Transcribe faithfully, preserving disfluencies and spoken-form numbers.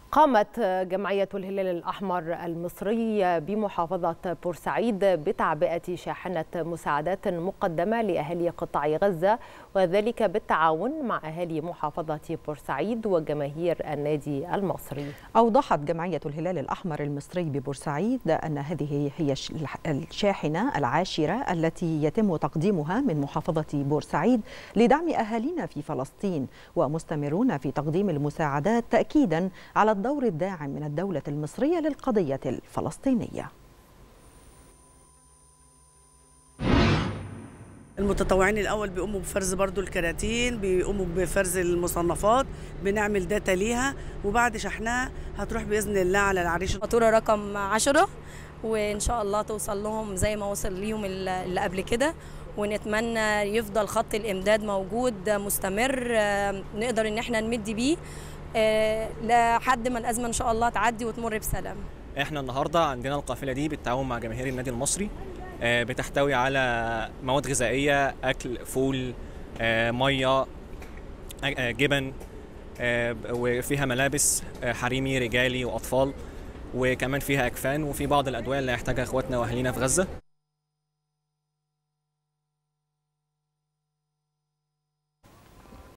قامت جمعية الهلال الأحمر المصري بمحافظة بورسعيد بتعبئة شاحنة مساعدات مقدمة لأهالي قطاع غزة، وذلك بالتعاون مع أهالي محافظة بورسعيد وجماهير النادي المصري. أوضحت جمعية الهلال الأحمر المصري ببورسعيد أن هذه هي الشاحنة العاشرة التي يتم تقديمها من محافظة بورسعيد لدعم أهالينا في فلسطين، ومستمرون في تقديم المساعدات تأكيدا على الدور الداعم من الدولة المصرية للقضية الفلسطينية. المتطوعين الأول بيقوموا بفرز برضو الكراتين، بيقوموا بفرز المصنفات، بنعمل داتا ليها، وبعد شحنها هتروح بإذن الله على العريش. فاتورة رقم عشرة، وإن شاء الله توصل لهم زي ما وصل ليهم اللي قبل كده، ونتمنى يفضل خط الإمداد موجود مستمر نقدر إن احنا نمد بيه لحد ما الأزمة إن شاء الله تعدي وتمر بسلام. احنا النهارده عندنا القافلة دي بالتعاون مع جماهير النادي المصري، بتحتوي على مواد غذائية، أكل، فول، مية، جبن، وفيها ملابس حريمي رجالي وأطفال، وكمان فيها أكفان، وفي بعض الأدوية اللي يحتاجها إخواتنا وأهالينا في غزة.